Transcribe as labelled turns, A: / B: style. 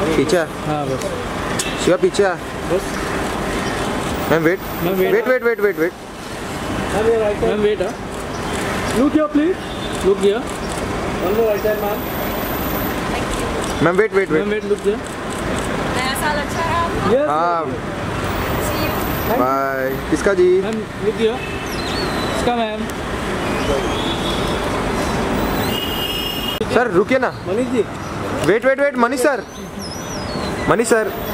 A: पीछे
B: हाँ बस
A: शिवा पीछे
B: बस
A: ma'am wait
B: ma'am
A: wait wait wait wait wait
B: ma'am wait look here please look here one more right hand ma'am
A: ma'am wait wait
B: ma'am
A: wait
B: wait look here
C: नया साल अच्छा रहा आपका?
B: यस
A: हाँ
C: See you.
A: बाय किसका जी
B: ma'am look here इसका ma'am
A: sir रुकिए ना
B: Manish ji
A: wait wait wait Manish sir